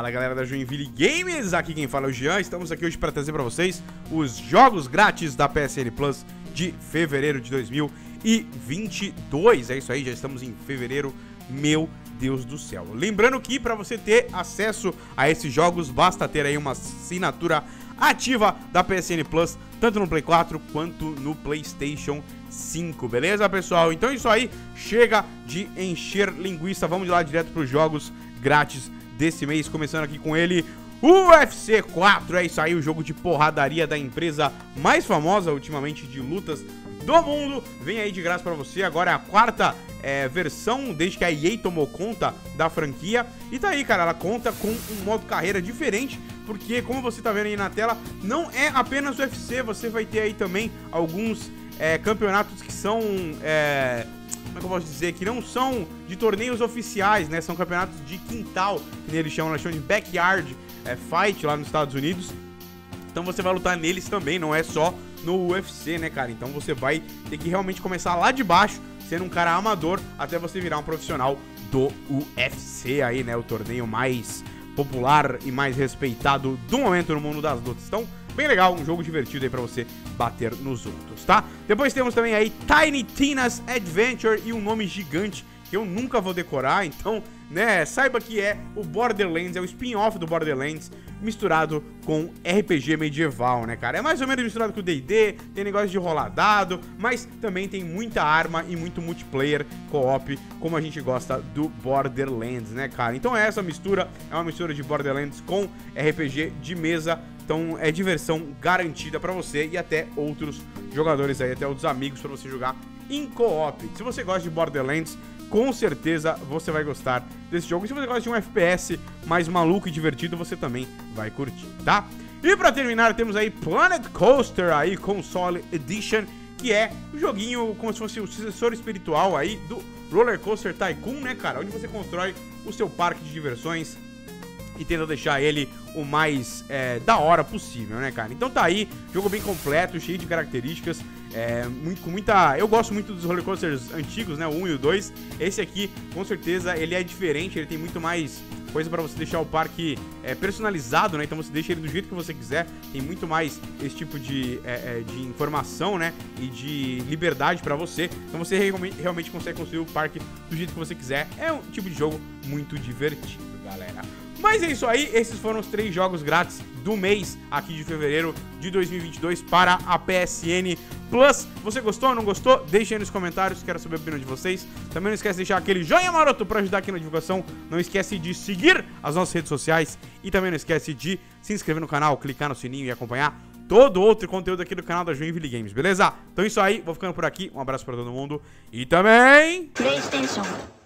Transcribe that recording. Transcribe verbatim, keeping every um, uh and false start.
Fala galera da Joinville Games, aqui quem fala é o Jean. Estamos aqui hoje para trazer para vocês os jogos grátis da P S N Plus de fevereiro de dois mil e vinte e dois. É isso aí, já estamos em fevereiro, meu Deus do céu. Lembrando que para você ter acesso a esses jogos, basta ter aí uma assinatura ativa da P S N Plus, tanto no Play quatro quanto no PlayStation cinco, beleza pessoal? Então é isso aí, chega de encher linguiça, vamos lá direto para os jogos grátis desse mês, começando aqui com ele, U F C quatro. É isso aí, o jogo de porradaria da empresa mais famosa ultimamente de lutas do mundo, vem aí de graça pra você. Agora é a quarta é, versão desde que a E A tomou conta da franquia. E tá aí, cara, ela conta com um modo carreira diferente, porque como você tá vendo aí na tela, não é apenas o U F C, você vai ter aí também alguns é, campeonatos que são... É, como é que eu posso dizer? Que não são de torneios oficiais, né? São campeonatos de quintal, que eles chamam, eles chamam de backyard é, fight lá nos Estados Unidos. Então você vai lutar neles também, não é só no U F C, né, cara? Então você vai ter que realmente começar lá de baixo, sendo um cara amador, até você virar um profissional do U F C aí, né? O torneio mais popular e mais respeitado do momento no mundo das lutas. Então, bem legal, um jogo divertido aí pra você bater nos outros, tá? Depois temos também aí Tiny Tina's Adventure e um nome gigante que eu nunca vou decorar, então, né, saiba que é o Borderlands, é o spin-off do Borderlands misturado com R P G medieval, né, cara? É mais ou menos misturado com o D e D, tem negócio de rolar dado, mas também tem muita arma e muito multiplayer co-op, como a gente gosta do Borderlands, né, cara? Então é essa mistura, é uma mistura de Borderlands com R P G de mesa, então é diversão garantida pra você e até outros jogadores aí, até outros amigos pra você jogar em co-op. Se você gosta de Borderlands, com certeza você vai gostar desse jogo. E se você gosta de um F P S mais maluco e divertido, você também vai curtir, tá? E pra terminar, temos aí Planet Coaster aí, Console Edition, que é um joguinho como se fosse o sucessor espiritual aí do Roller Coaster Tycoon, né, cara? Onde você constrói o seu parque de diversões e tenta deixar ele o mais é, da hora possível, né, cara? Então tá aí, jogo bem completo, cheio de características, é, muito, com muita... Eu gosto muito dos roller coasters antigos, né, o um e o dois. Esse aqui, com certeza, ele é diferente, ele tem muito mais coisa pra você deixar o parque é, personalizado, né? Então você deixa ele do jeito que você quiser, tem muito mais esse tipo de, é, é, de informação, né? E de liberdade pra você. Então você realmente, realmente consegue construir o parque do jeito que você quiser. É um tipo de jogo muito divertido, galera. Mas é isso aí, esses foram os três jogos grátis do mês aqui de fevereiro de dois mil e vinte e dois para a P S N Plus. Você gostou ou não gostou? Deixe aí nos comentários, quero saber a opinião de vocês. Também não esquece de deixar aquele joinha maroto para ajudar aqui na divulgação. Não esquece de seguir as nossas redes sociais e também não esquece de se inscrever no canal, clicar no sininho e acompanhar todo outro conteúdo aqui do canal da Joinville Games, beleza? Então é isso aí, vou ficando por aqui, um abraço para todo mundo e também... PlayStation.